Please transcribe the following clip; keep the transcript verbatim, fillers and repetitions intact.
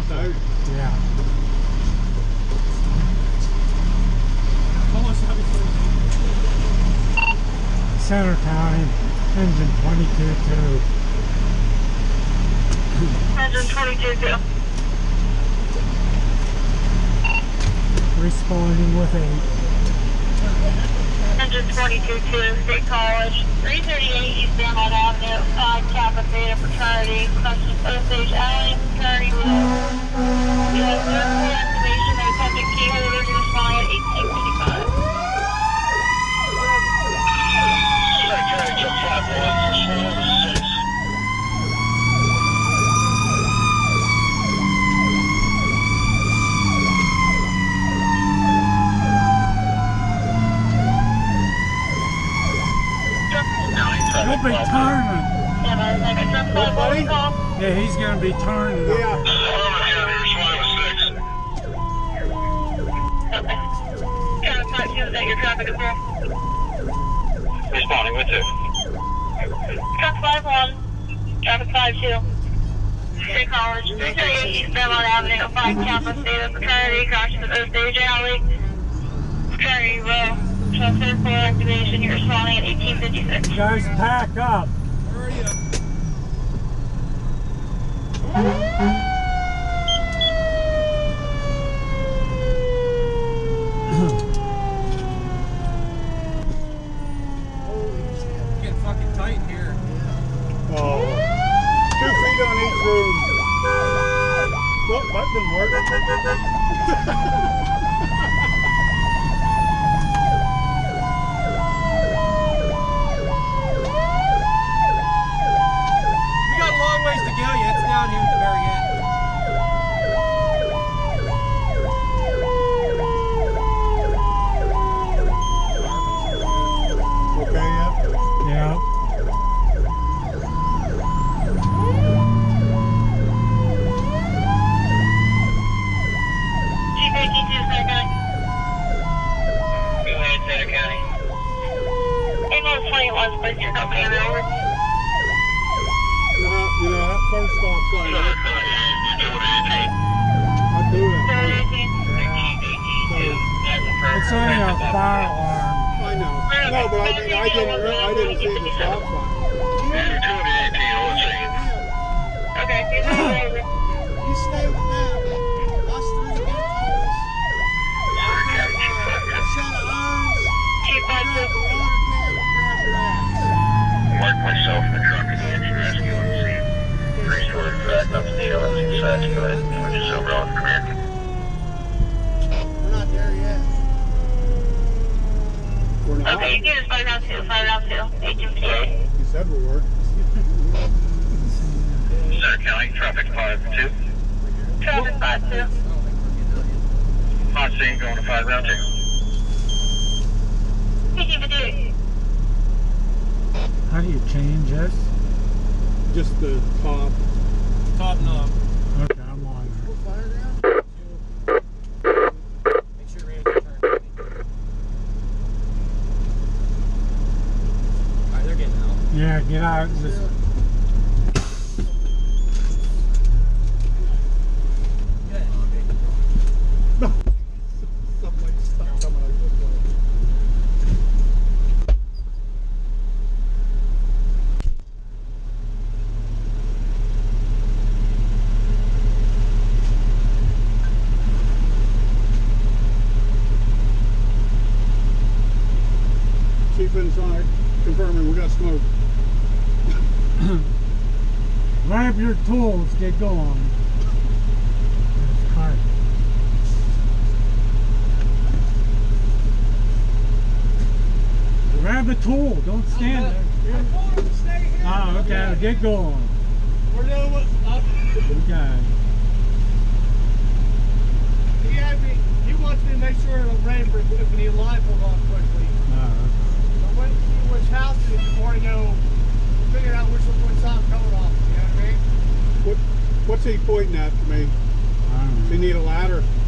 also. out. Yeah. Center County, engine twenty-two two. Engine twenty-two two. Responding with eight. Engine twenty-two two, State College, three thirty-eight East Denmark Avenue, five Kappa Theta Fraternity, Custom Osage Alley, Fraternity Road. You have thermal activation of attempting key holders in the fly at eighteen fifty-five. Secretary, just five one, six. He'll be turning. What, buddy? Yeah, he's going to be turning. Yeah. Is that your traffic as well? Responding with two. Truck five one, traffic five two. State College, three thirty-eight East Belmont Avenue, five Kappa Theta Fraternity, crashing at Osage Alley, Fraternity Row. Transfer for activation, you're responding at eighteen fifty-six. Guys, pack up. Hurry up. Getting fucking tight here. Oh. Two feet on each room. Well, that didn't work. Ways to go, yeah, it's down here at the very end. Okay, yeah? Yeah. Chief eighteen two, Center County. Go ahead, Center County. eight one twenty-one, place your company on over. You know, you know that first stop sign, right? I do it. It's only a fire alarm. I know. No, but I mean, I didn't, re I didn't see the stop sign. Okay, here's the over. You stay with them. Us three vehicles. Set of irons. Chief five two. Grab the water can, grab your ass. Mark myself in the truck at the engine rescue on the scene. Three stories back up to the L M C side. Go ahead, which is over on the command. We're not there yet. We're not. Okay, you get us five round two, five round two, eighteen fifty-eight. You said we were. Center County, traffic five two. Traffic five two. On scene, going to five round two. eighteen fifty-eight. How do you change this? Just the top. Top knob. Okay, I'm on there. Fire down? Make sure you're ready to turn. Alright, they're getting out. Yeah, get out. Just Somebody stuck somebody this way. Chief inside, confirming we got smoke. grab your tools, get going. That's hard. Grab a tool, don't stand there. I told him to stay here. Oh, okay, get going. We're doing what? Okay. He had me. He wants me to make sure it'll rain for if we need line pulled off quickly. Oh, So I'm waiting to see which house it is before I go figure out which which side I'm coming off. You know what I mean? What What's he pointing at to me? I don't know. Does he need a ladder?